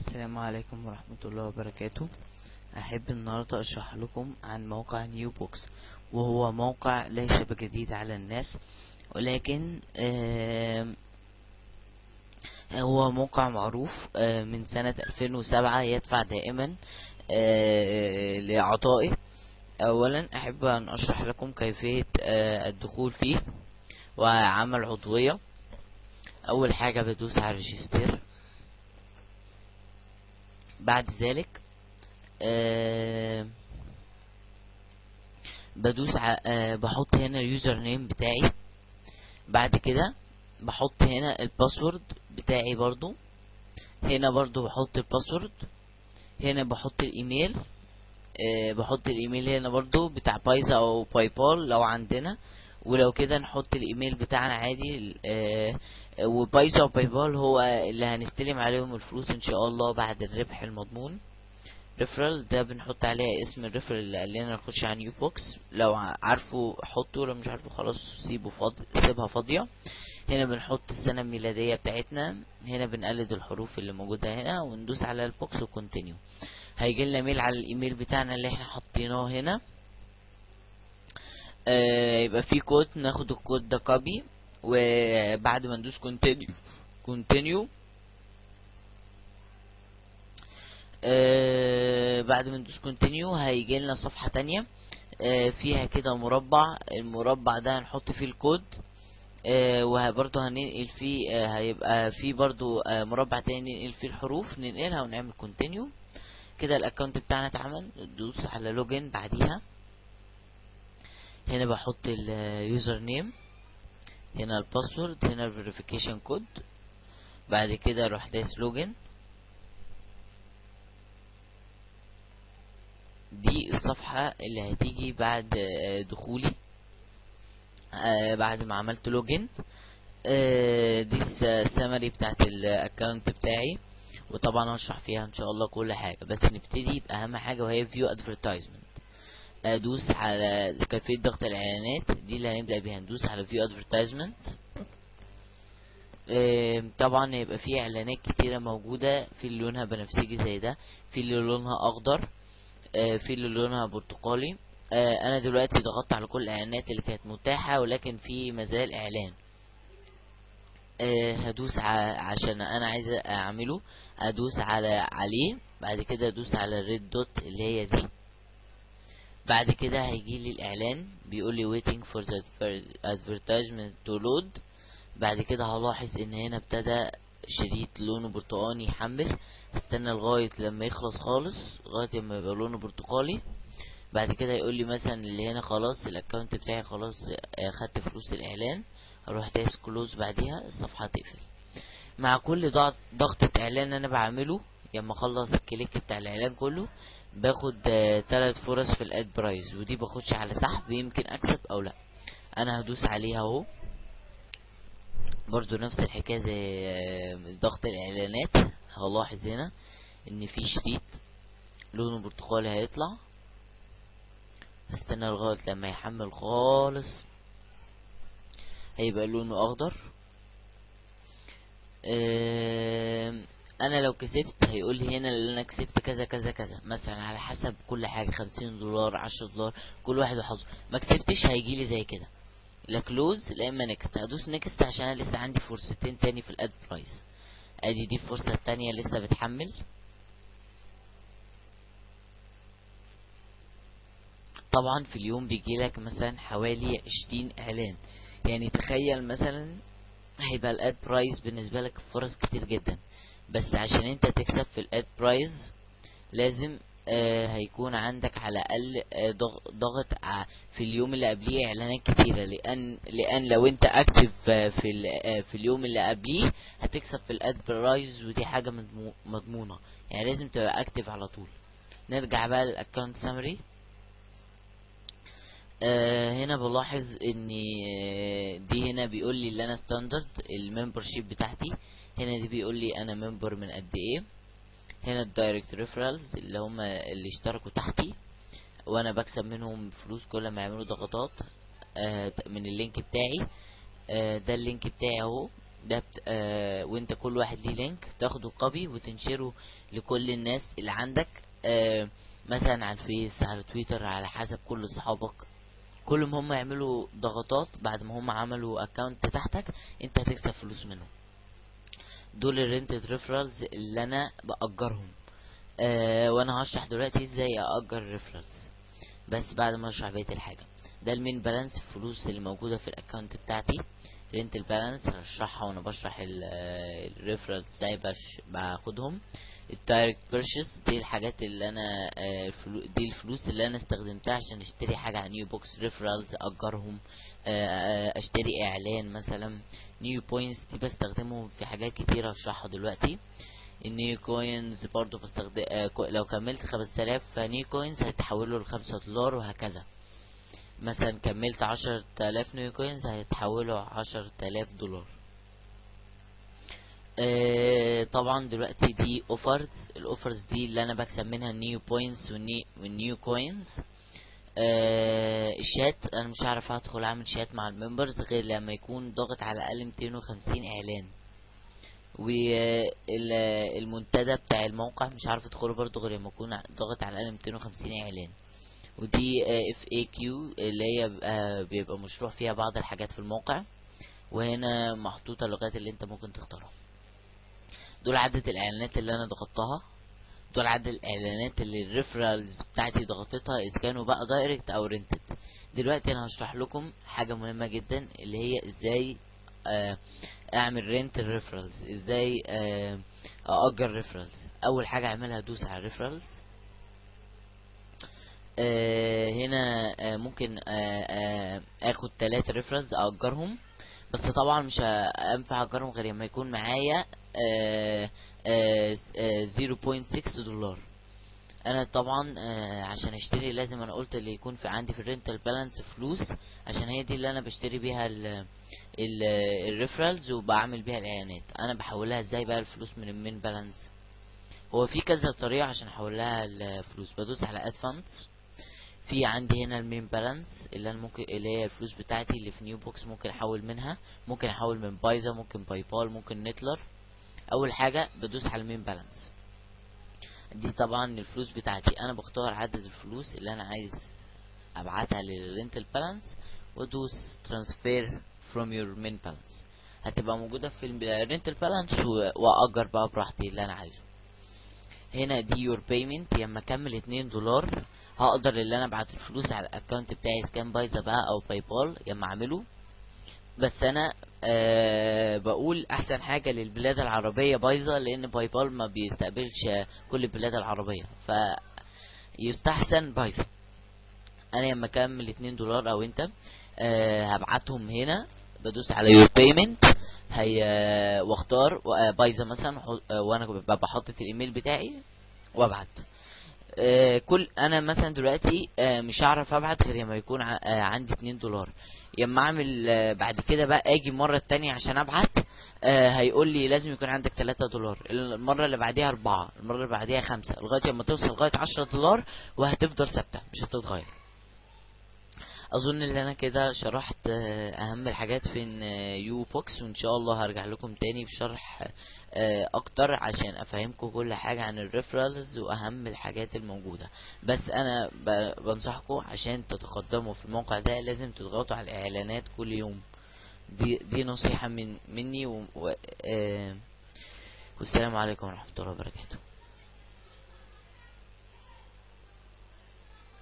السلام عليكم ورحمة الله وبركاته. أحب النهاردة أشرح لكم عن موقع نيو بوكس، وهو موقع ليس بجديد على الناس، ولكن هو موقع معروف من سنة 2007، يدفع دائما لعطائه. أولا أحب أن أشرح لكم كيفية الدخول فيه وعمل عضوية. أول حاجة بدوس على ريجستر. بعد ذلك بدوس بحط هنا اليوزر نيم بتاعي. بعد كده بحط هنا الباسورد بتاعي برضو. هنا برضو بحط الباسورد. هنا بحط الايميل. بحط الايميل هنا برضو بتاع بايزا او باي بال لو عندنا، ولو كده نحط الايميل بتاعنا عادي. وبايزا وباي بال هو اللي هنستلم عليهم الفلوس ان شاء الله بعد الربح المضمون. ريفرال ده بنحط عليها اسم الريفرال اللي قال لنا نخش على نيو بوكس. لو عارفه حطه، لو مش عارفه خلاص سيبها فاضيه. هنا بنحط السنه الميلاديه بتاعتنا. هنا بنقلد الحروف اللي موجوده هنا وندوس على البوكس وكونتينيو. هيجي لنا ميل على الايميل بتاعنا اللي احنا حاطيناه هنا. يبقى في كود، ناخد الكود ده كوبي، وبعد ما ندوس كونتينيو بعد ما ندوس كونتينيو هيجي لنا صفحة تانية فيها كده مربع. المربع ده هنحط فيه الكود، وبرضه هننقل فيه هيبقى فيه برضه مربع تاني ننقل فيه الحروف، ننقلها ونعمل كونتينيو. كده الاكونت بتاعنا اتعمل. ندوس على لوجن بعديها. هنا بحط اليوزر نيم، هنا الباسورد، هنا الفيريفيكيشن كود. بعد كده اروح دايس لوجن. دي الصفحة اللي هتيجي بعد دخولي بعد ما عملت لوجن. دي السمري بتاعت الاكونت بتاعي، وطبعا هشرح فيها ان شاء الله كل حاجة. بس نبتدي بأهم حاجة وهي فيو ادفرتايزمنت. ادوس على كيفية ضغط الاعلانات، دي اللي هنبدأ بيها. ندوس على فيو ادفرتايزمنت. طبعا هيبقى فيه اعلانات كتيرة موجودة، في اللي لونها بنفسجي زي ده، في اللي لونها اخضر، في اللي لونها برتقالي. انا دلوقتي ضغطت على كل الاعلانات اللي كانت متاحة، ولكن في مازال اعلان. هدوس عشان انا عايز اعمله. ادوس عليه. بعد كده ادوس على الريد دوت اللي هي دي. بعد كده هيجي لي الاعلان بيقول لي waiting for the advertisement to load. بعد كده هلاحظ ان هنا ابتدى شريط لونه برتقاني يحمل. هستنى لغاية لما يخلص خالص، لغاية لما يبقى لونه برتقالي. بعد كده يقول لي مثلا اللي هنا خلاص الاكونت بتاعي خلاص خدت فلوس الاعلان. اروح دايس كلوز، بعديها الصفحة تقفل. مع كل ضغطة اعلان انا بعمله، لما اخلص الكليك بتاع الاعلان كله باخد 3 فرص في الاد برايز، ودي بخش على سحب يمكن اكسب او لا. انا هدوس عليها اهو. برضو نفس الحكاية زي ضغط الاعلانات. هلاحظ هنا ان في شريط لونه برتقالي هيطلع. هستنى لغاية لما يحمل خالص، هيبقى لونه اخضر. انا لو كسبت هيقول لي هنا اللي انا كسبت كذا كذا كذا، مثلا على حسب كل حاجة، 50 دولار 10 دولار، كل واحد وحظه. ما كسبتش هيجي لي زي كده، لا كلوز لا اما نيكست. هدوس نيكست عشان انا لسه عندي فرصتين تاني في الاد برايس. ادي دي الفرصة التانية لسه بتحمل. طبعا في اليوم بيجيلك مثلا حوالي 20 اعلان، يعني تخيل مثلا هيبقى الاد برايس بالنسبة لك فرص كتير جدا. بس عشان انت تكسب في الاد برايس لازم هيكون عندك على الاقل ضغط في اليوم اللي قبليه اعلانات كتيره، لان لو انت اكتف في اليوم اللي قبليه هتكسب في الاد برايز، ودي حاجه مضمونه. يعني لازم تبقى اكتف على طول. نرجع بقى للاكونت سامري. هنا بلاحظ ان دي هنا بيقول لي اللي انا ستاندرد الممبرشيب بتاعتي. هنا دي بيقول لي انا ممبر من قد ايه. هنا الدايركت ريفرالز اللي هم اللي اشتركوا تحتي، وانا بكسب منهم فلوس كل ما يعملوا ضغطات من اللينك بتاعي. ده اللينك بتاعي اهو. ده وانت كل واحد ليه لينك تاخده كوبي وتنشره لكل الناس اللي عندك، مثلا على الفيس، على تويتر، على حسب كل اصحابك. كل ما هم يعملوا ضغطات بعد ما هم عملوا اكونت تحتك، انت هتكسب فلوس منهم. دول الرينتد ريفرالز اللي انا باجرهم. وانا هشرح دلوقتي ازاي اجر ريفرالز، بس بعد ما اشرح بقيه الحاجه. ده المين بالانس، الفلوس اللي موجوده في الاكونت بتاعتي. رينت البالانس هشرحها وانا بشرح الريفرالز ازاي باخدهم. الدايركت بيرشيس دي الحاجات اللي انا دي الفلوس اللي انا استخدمتها عشان اشتري حاجه على نيو بوكس ريفرالز اجرهم. اشتري اعلان مثلا. نيو بوينتس دي بستخدمهم في حاجات كتيره هشرحها دلوقتي. النيو كوينز برضو بستخدم، لو كملت 5000 نيو كوينز هيتحولوا ل$5 وهكذا. مثلا كملت 10,000 نيو كوينز هيتحولوا 10,000 دولار. طبعا دلوقتي دي اوفرز، الاوفرز دي اللي انا بكسب منها النيو بوينتس والنيو كوينز. الشات انا مش هعرف ادخل اعمل شات مع الممبرز غير لما يكون ضاغط على الاقل 250 اعلان. والمنتدى بتاع الموقع مش عارف ادخله برضو غير لما اكون ضاغط على الاقل 250 اعلان. ودي FAQ اللي هي بيبقى مشروع فيها بعض الحاجات في الموقع، وهنا محطوطة اللغات اللي انت ممكن تختارها. دول عدد الاعلانات اللي انا ضغطتها، دول عدد الاعلانات اللي الريفرالز بتاعتي ضغطتها اذا كانوا بقى دايركت او رينتد. دلوقتي انا هشرح لكم حاجة مهمة جدا اللي هي ازاي اعمل رينت الريفرالز، ازاي اجر ريفرالز. اول حاجة اعملها ادوس على الريفرالز. هنا ممكن اخد 3 ريفرنس اجرهم، بس طبعا مش هينفع اجرهم غير لما يكون معايا 0.6 دولار. انا طبعا عشان اشتري لازم، انا قلت اللي يكون في عندي في الرينتال بالانس فلوس، عشان هي دي اللي انا بشتري بيها الريفرالز وبعمل بيها الاعلانات. انا بحولها ازاي بقى الفلوس من المين بالانس؟ هو في كذا طريقة عشان احولها الفلوس. بدوس على اد فاندز. في عندي هنا المين بالانس اللي انا ممكن، اللي هي الفلوس بتاعتي اللي في نيو بوكس، ممكن احول منها، ممكن احول من بايزا، ممكن باي بال، ممكن نتلر. اول حاجه بدوس على المين بالانس دي، طبعا الفلوس بتاعتي انا بختار عدد الفلوس اللي انا عايز ابعتها للرينتال بالانس، وادوس ترانسفير فروم يور مين بالانس. هتبقى موجوده في الرينتال بالانس، واجر بقى براحتي اللي انا عايزه. هنا دي يور بيمنت، لما اكمل 2 دولار هقدر اللي انا ابعت الفلوس على الاكونت بتاعي، سكان بايزا بقى او باي بال لما اعمله. بس انا بقول احسن حاجة للبلاد العربية بايزا، لان باي بال ما بيستقبلش كل البلاد العربية، فيستحسن بايزا. انا لما اكمل 2 دولار او انت هبعتهم هنا، بدوس على يور بيمنت هي واختار بايزا مثلا، وانا ببقى حاطط الايميل بتاعي وابعت. كل انا مثلا دلوقتي مش هعرف ابعت غير لما يكون عندي 2 دولار. لما اعمل بعد كده بقى اجي المره التانية عشان ابعت، هيقول لي لازم يكون عندك 3 دولار، المره اللي بعديها 4، المره اللي بعديها 5، لغايه لما توصل لغايه 10 دولار، وهتفضل ثابته مش هتتغير. اظن ان انا كده شرحت اهم الحاجات في يو بوكس، وان شاء الله هرجع لكم تاني بشرح اكتر عشان افهمكم كل حاجة عن الريفرالز واهم الحاجات الموجودة. بس انا بنصحكم عشان تتقدموا في الموقع ده لازم تضغطوا على الاعلانات كل يوم. دي نصيحة مني والسلام عليكم ورحمة الله وبركاته.